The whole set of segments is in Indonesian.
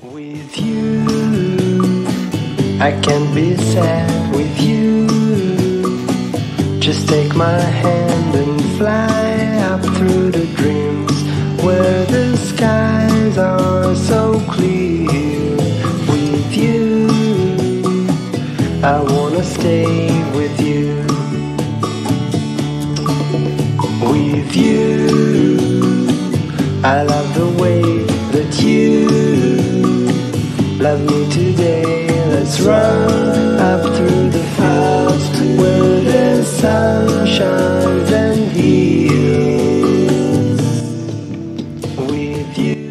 With you, I can be sad with you. Just take my hand and fly up through the dreams where the skies are so clear. With you, I wanna stay with you. With you, I love the way that you love me today. Let's run up through the fields where the sun shines and heals. With you.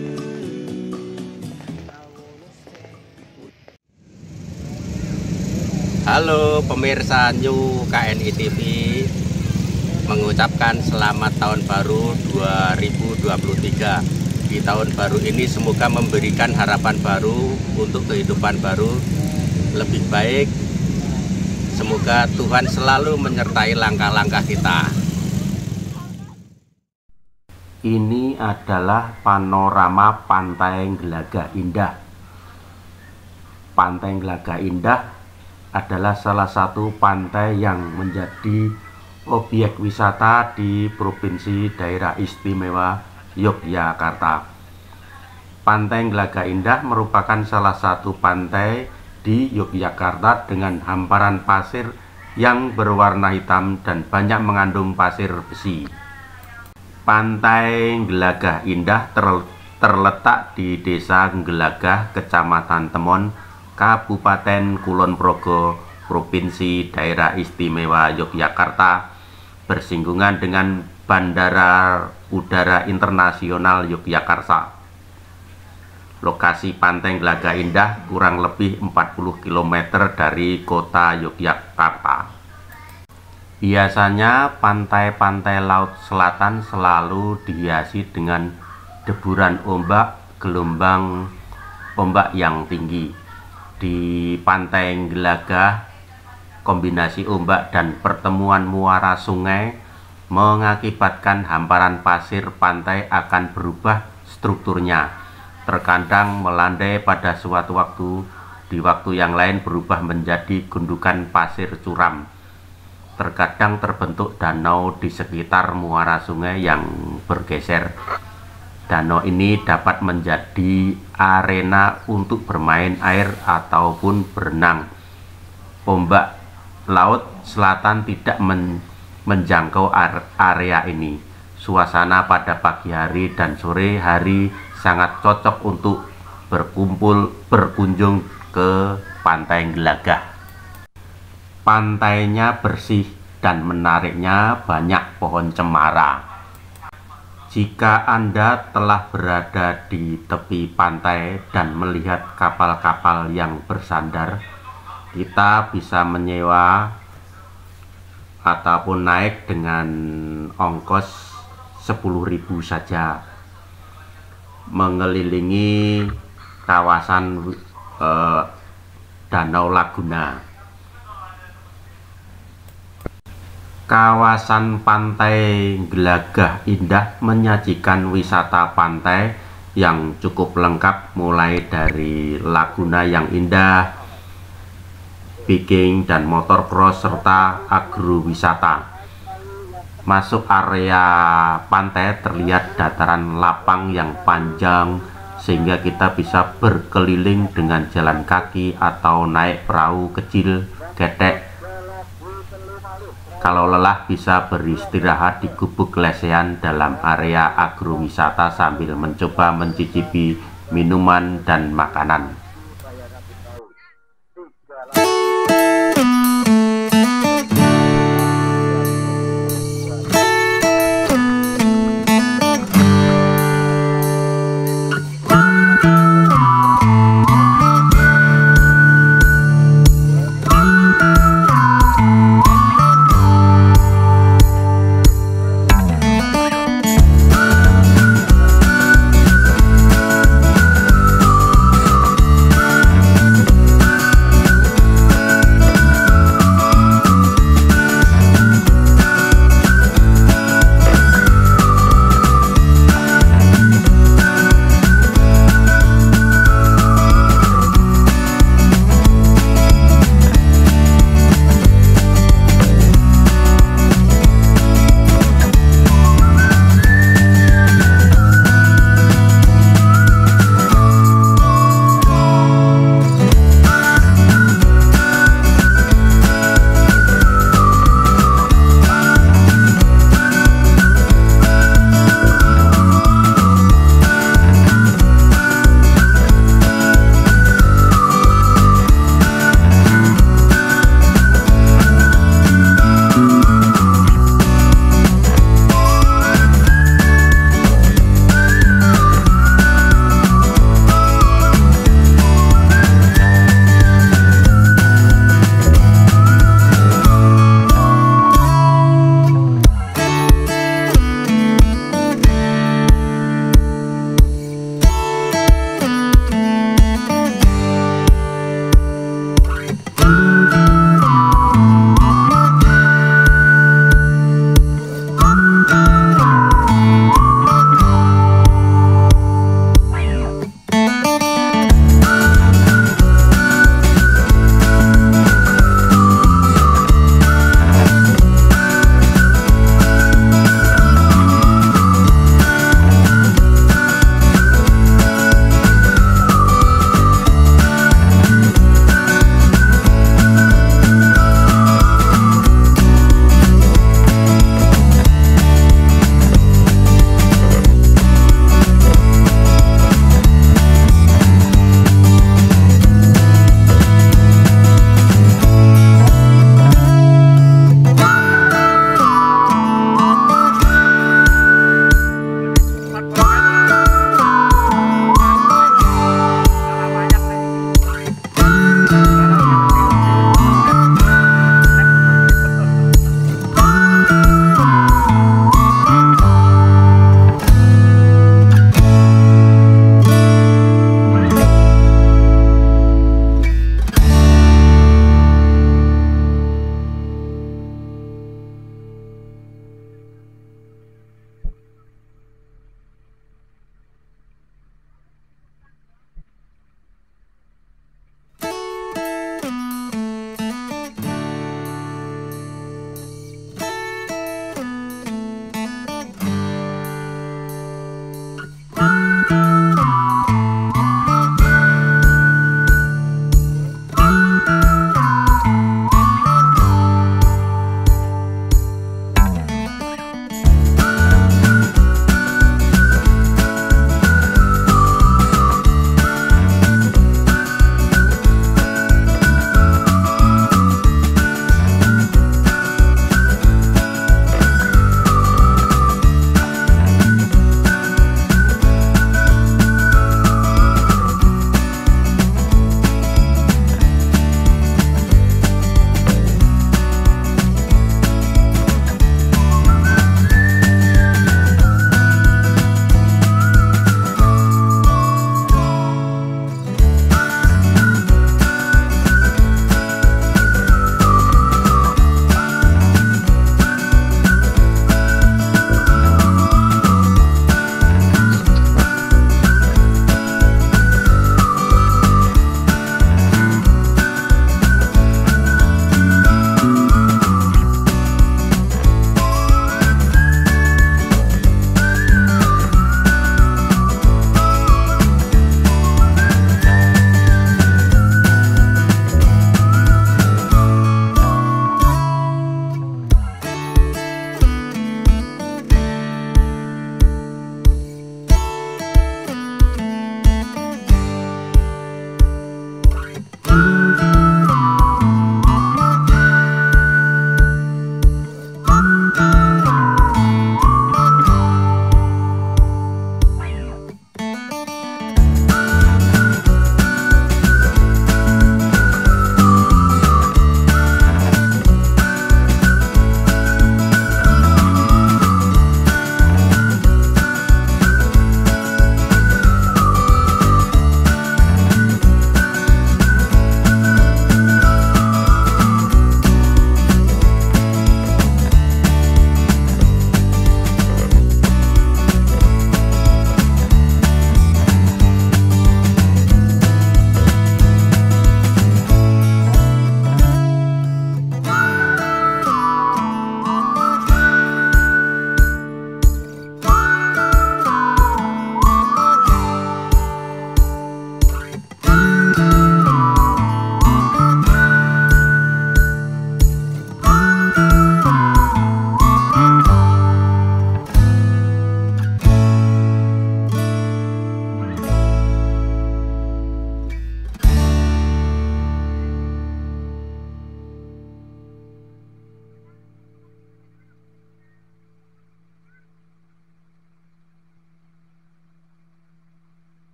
Halo pemirsa New KNI TV, mengucapkan selamat tahun baru 2023. Di tahun baru ini semoga memberikan harapan baru untuk kehidupan baru lebih baik. Semoga Tuhan selalu menyertai langkah-langkah kita. Ini adalah panorama Pantai Glagah Indah. Pantai Glagah Indah adalah salah satu pantai yang menjadi objek wisata di Provinsi Daerah Istimewa Yogyakarta. Pantai Glagah Indah merupakan salah satu pantai di Yogyakarta dengan hamparan pasir yang berwarna hitam dan banyak mengandung pasir besi. Pantai Glagah Indah terletak di Desa Glagah, Kecamatan Temon, Kabupaten Kulon Progo, Provinsi Daerah Istimewa Yogyakarta, bersinggungan dengan Bandara Udara Internasional Yogyakarta. Lokasi Pantai Glagah Indah kurang lebih 40 km dari kota Yogyakarta. Biasanya pantai-pantai laut selatan selalu dihiasi dengan deburan ombak, gelombang ombak yang tinggi. Di Pantai Glagah, kombinasi ombak dan pertemuan muara sungai mengakibatkan hamparan pasir pantai akan berubah strukturnya. Terkadang melandai pada suatu waktu, di waktu yang lain berubah menjadi gundukan pasir curam. Terkadang terbentuk danau di sekitar muara sungai yang bergeser. Danau ini dapat menjadi arena untuk bermain air ataupun berenang. Ombak laut selatan tidak menjangkau area ini. Suasana pada pagi hari dan sore hari sangat cocok untuk berkunjung ke Pantai Glagah. Pantainya bersih dan menariknya banyak pohon cemara. Jika Anda telah berada di tepi pantai dan melihat kapal-kapal yang bersandar, kita bisa menyewa ataupun naik dengan ongkos 10.000 saja mengelilingi kawasan Danau Laguna. Kawasan Pantai Glagah Indah menyajikan wisata pantai yang cukup lengkap, mulai dari laguna yang indah, biking dan motor cross, serta agrowisata. Masuk area pantai terlihat dataran lapang yang panjang sehingga kita bisa berkeliling dengan jalan kaki atau naik perahu kecil getek. Kalau lelah bisa beristirahat di gubuk lesehan dalam area agrowisata sambil mencoba mencicipi minuman dan makanan.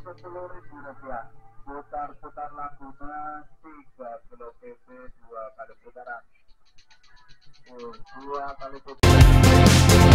Rp10.000. Putar-putar lagunya 3 kilo PP 2 kali putaran. 2 kali putaran.